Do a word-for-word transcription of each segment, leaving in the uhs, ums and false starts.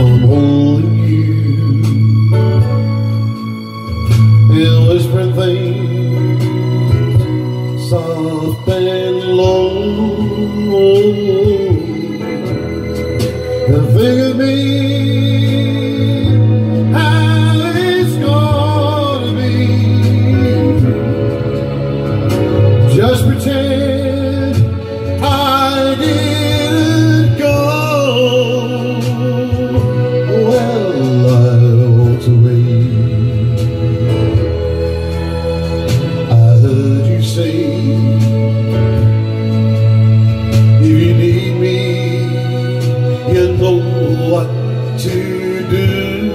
I'm holding you and whispering things soft and low, and think of me how it's gonna be. Just pretend I didn't go. Well, I walked away. I heard you say, if you need me, you know what to do.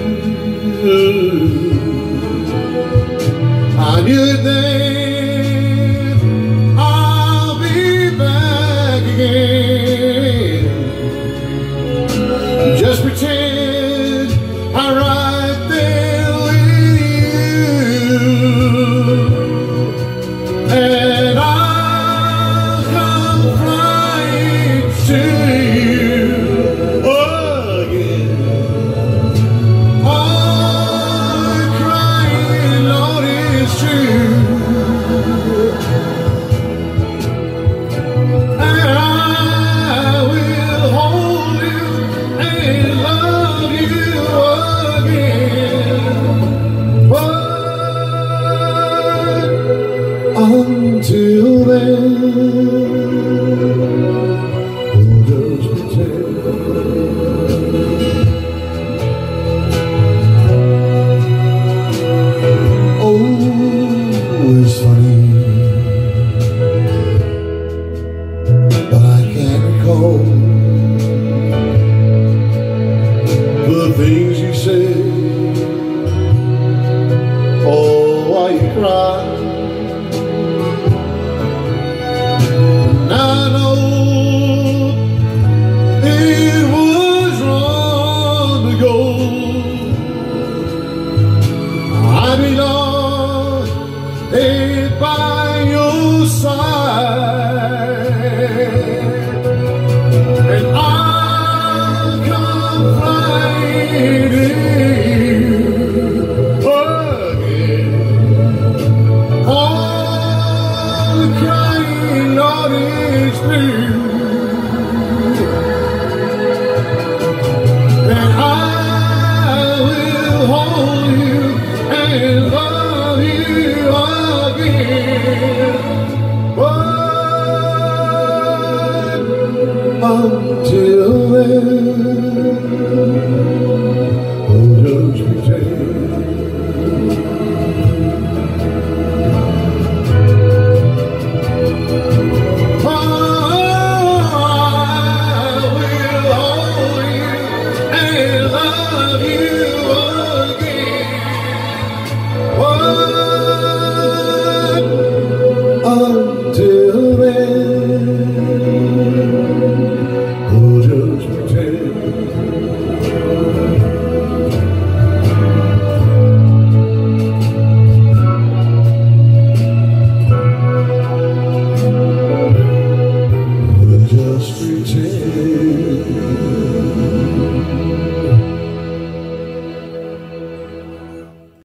I knew it then, I'll be back again. Just pretend I'm right there with you, and I'll come flying to you again. I'm crying, Lord, it's true, and I will hold you and love you again. But until then, we'll just pretend. Oh, it's funny, but I can't recall the things